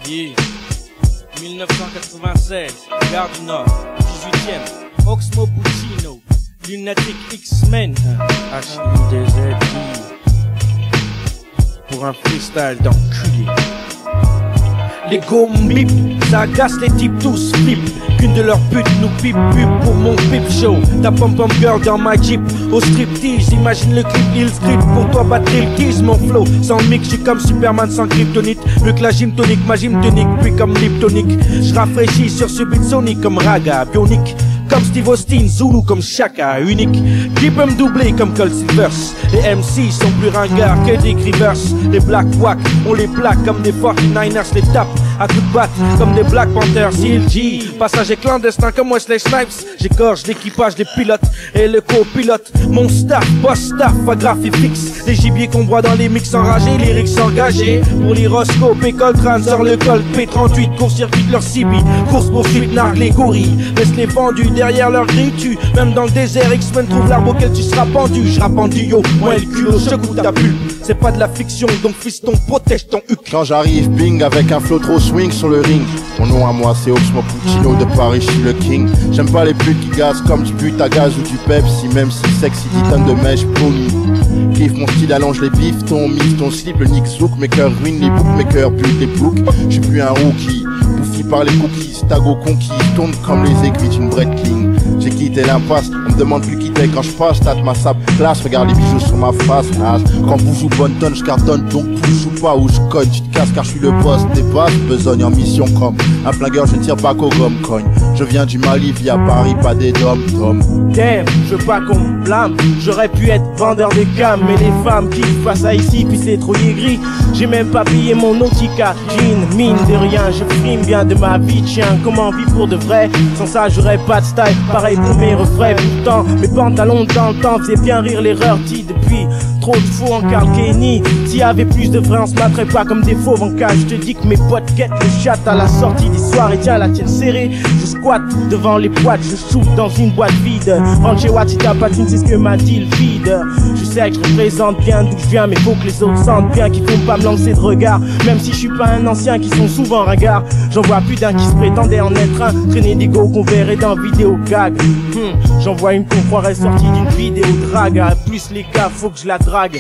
Yeah. 1996, Gare du Nord, 18ème, Oxmo Puccino, Lunatic X-Men, HIDZI, pour un freestyle d'enculé. Les go bip, ça agace les types tous flip. Qu'une de leurs putes nous pipe pub pour mon pip show. Ta pom-pom girl dans ma jeep au striptease. Imagine le clip, il script pour toi battre le keys. Mon flow sans mix, j'suis comme Superman sans kryptonite. Mieux que la gym tonique, ma gym tonique, puis comme Liptonic. J'rafraîchis sur Subsonic comme Raga, bionique. Comme Steve Austin, Zulu comme Shaka, unique. Qui peut me doubler comme Cold Silvers. Les MC sont plus ringards que des Rivers. Les Black Wack, on les plaque comme des 49ers, les tape à coups de batte comme des Black Panthers. CLG, passager clandestin comme Wesley Snipes. J'égorge l'équipage, les pilotes et le copilote. Mon staff, boss staff, pas graphique fixe. Les gibiers qu'on broie dans les mix enragés, les lyrics engagés. Pour l'hiroscope, école trans, sur le col P38, court-circuit leur CB. Course poursuite, nargue les gorilles. Laisse les pendus derrière leur grille, tu. Même dans le désert, X-Men trouve l'arbre auquel tu seras pendu. Je rappe en duo, moi le culot, je goûte ta bulle. C'est pas de la fiction, donc fiston, protège ton huc. Quand j'arrive, bing, avec un flow trop swing sur le ring. Mon nom à moi c'est Oxmo Puccino de Paris, je suis le king. J'aime pas les putes qui gazent comme du but à gaz ou du Pepsi. Même si sexy dit tonnes de mèche promis. Kiffe mon style, allonge les bifs, ton mix, ton slip, le nick zouk. Mes cœurs ruinent les boucs, mes cœurs butent les boucs. J'suis plus un rookie, bouffi par les cookies. Tago conquis, tombe comme les aiguilles d'une Breitling. J'ai quitté l'impasse, on me demande plus quitter quand je passe. Tâte ma sable classe, regarde les bijoux sur ma face. Quand vous jouez bonne tonne, je cartonne, donc vous joue pas où je cogne. Tu te casses car je suis le boss des basses, besogne en mission comme un flingueur, je ne tire pas qu'au gomme cogne. Je viens du Mali via Paris, pas des dom-tom. Damn, je veux pas qu'on me blâme. J'aurais pu être vendeur de cam, mais les femmes qui passent à ici, puis c'est trop gris. J'ai même pas payé mon Nautica jean, mine de rien. Je frime bien de ma vie de chien. Comment vivre pour de vrai? Sans ça, j'aurais pas de style. Pareil pour mes refrains. Pourtant, mes pantalons dans le temps faisaient bien rire l'erreur. Depuis trop de faux en Carl Kenny. S'il y avait plus de vrai, on se battrait pas comme des fauves en cas. Je te dis que mes potes guettent le chat à la sortie des soirées. Tiens, la tienne serrée. Je squatte devant les boîtes. Je shoot dans une boîte vide. Rentre chez Watt si t'as pas de thune, c'est ce que m'a dit le vide. Je sais que je représente bien d'où je viens, mais faut que les autres sentent bien qu'ils font pas me lancer de regard. Même si je suis pas un ancien, qui sont souvent ringards. J'en vois plus d'un qui se prétendait en être un. Traîner des go qu'on verrait dans vidéo gag. J'en vois une qu'on croirait sortie d'une vidéo drague. Plus les gars, faut que je la drague.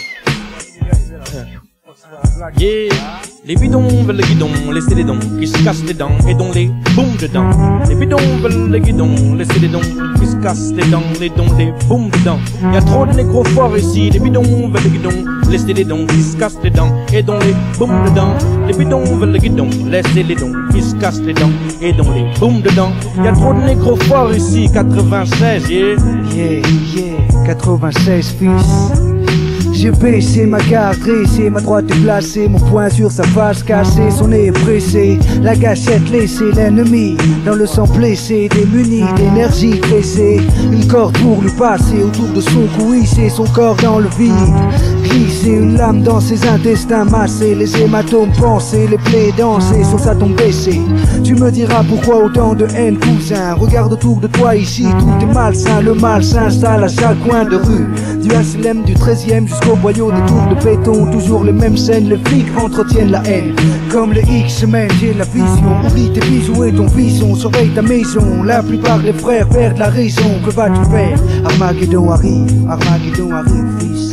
Yeah. Les bidons veulent le guidon, laissez les dons qui se cassent les dents et dont les boum dedans. Les bidons veulent le guidon, laissez les dons qui se cassent les dents, les dons, les boum dedans. Y'a trop de négros forts ici, les bidons veulent le guidon, laissez les dons qui se cassent les dents et dont les boum dedans. Les bidons veulent le guidon, laissez les dons qui se cassent les dents et dont les boum dedans. Y'a trop de négros forts ici, 96, yeah. Yeah, yeah, 96 fils. J'ai baissé ma garde dressée, ma droite est placée, mon poing sur sa face cassée, son nez pressé, la gâchette laissée, l'ennemi dans le sang blessé, démuni d'énergie pressée, une corde pour lui passer autour de son cou, hisser son corps dans le vide, glisser une lame dans ses intestins massés, les hématomes pensés, les plaies dansées sur sa tombe baissée. Tu me diras pourquoi autant de haine, cousin. Regarde autour de toi ici, tout est malsain, le mal s'installe à chaque coin de rue, du HLM du 13e jusqu'au boyau des tours de béton, toujours les mêmes scènes, les flics entretiennent la haine. Comme les X-Men, j'ai la vision, oublie tes bijoux et ton bison, surveille ta maison, la plupart des frères perdent la raison, que vas-tu faire? Armageddon arrive, fils.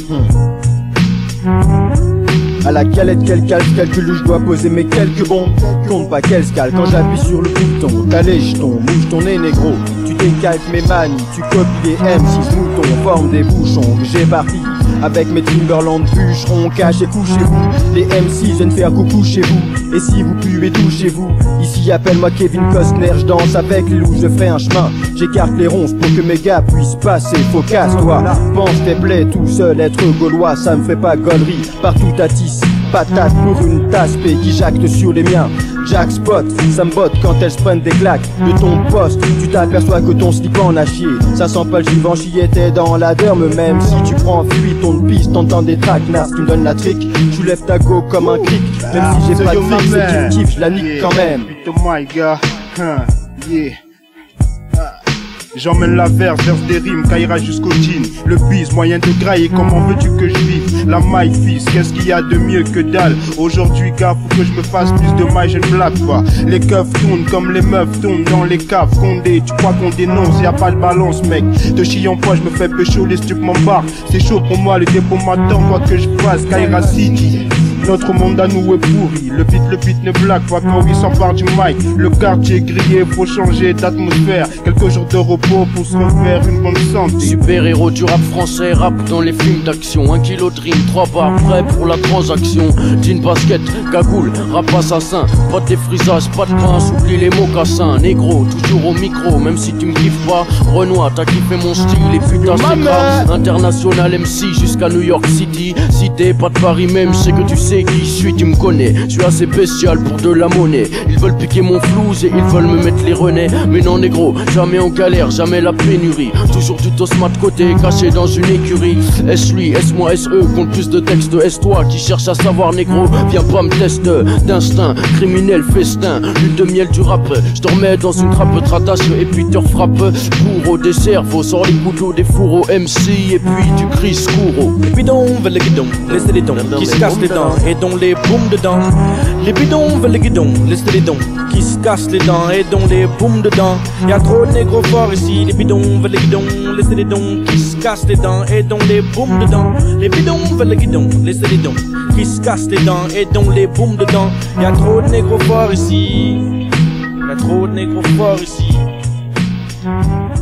À la calette, quel calcul je dois poser mes quelques bombes. Compte pas qu'elle scale quand j'appuie sur le bouton. T'as les jetons, bouge ton nez négro. Tu décalques mes manies, tu copies les M6 moutons, forme des bouchons. J'ai parti avec mes Timberland bûcherons, cachez, couchez-vous. Les M6 viennent faire coucou chez vous. Et si vous puez, touchez-vous. Ici appelle-moi Kevin Costner, je danse avec les loups, je ferai un chemin. J'écarte les ronces pour que mes gars puissent passer. Faut casse-toi, pense tes plaies tout seul, être gaulois, ça me fait pas gaulerie. Partout à tisse, patate pour une tasse P qui jacte sur les miens. Jack Spot, ça me botte quand elles se prennent des claques de ton poste. Tu t'aperçois que ton slip en a chié. Ça sent pas le Givenchy, t'es dans la derme. Même si tu prends fuite, ton piste, t'entends des traquenards qui me donnent la trick. Tu lèves ta go comme un cric. Même si j'ai pas de fric, c'est tu kiffes, je la nique quand même. Putain, my gars, yeah. J'emmène la verse des rimes, caillera jusqu'au jean. Le bise, moyen de grailler, comment veux-tu que je vive? La maille fils, qu'est-ce qu'il y a de mieux que dalle? Aujourd'hui gars, faut que je me fasse plus de maille, je ne blague pas. Les keufs tournent comme les meufs tournent dans les caves. Condé, tu crois qu'on dénonce, y a pas de balance mec. De chien en poids, je me fais pécho, les stupes m'embarquent. C'est chaud pour moi, le dépôt m'attend, quoi que je fasse, Kaira City. Notre monde à nous est pourri, le beat ne blague pas quand il s'empare du mic. Le quartier grillé, faut changer d'atmosphère. Quelques jours de repos pour se refaire une bonne santé. Super héros du rap français, rap dans les films d'action. 1 kilo de rime, 3 barres, prêt pour la transaction. Jean basket, cagoule, rap assassin. Pas de défrisage, pas de pince, oublie les mocassins. Négro, toujours au micro, même si tu me kiffes pas. Renoir, t'as kiffé mon style, les putains c'est grave. International MC jusqu'à New York City. Si t'es pas de Paris même, je sais que tu sais qui je suis, tu me connais. Je suis assez bestial pour de la monnaie. Ils veulent piquer mon flouze et ils veulent me mettre les renais. Mais non négro, jamais en galère, jamais la pénurie. Toujours du tosma de côté, caché dans une écurie. Est-ce lui, est-ce moi, est-ce eux, compte plus de textes. Est-ce toi qui cherche à savoir négro? Viens pas me tester d'instinct, criminel festin. Lune de miel du rap, je te remets dans une trappe, te rattache et puis te refrappe. Pour au dessert, faut sort les couteaux des fourreaux MC et puis tu cries secours. Les bidons veulent les guidons, laissez les dons qui se cassent les dents et dont les boum dedans. Les bidons veulent les guidons, laissez les dons qui se cassent les dents et dont les boum dedans. Y'a trop de négros forts ici. Les bidons veulent les guidons, laissez les dons qui se cassent les dents et dont les boum dedans. Les bidons veulent les guidons, laissez les dons qui se cassent les dents et dont les boum dedans. Y'a trop de négros forts ici. Y'a trop de négros forts ici.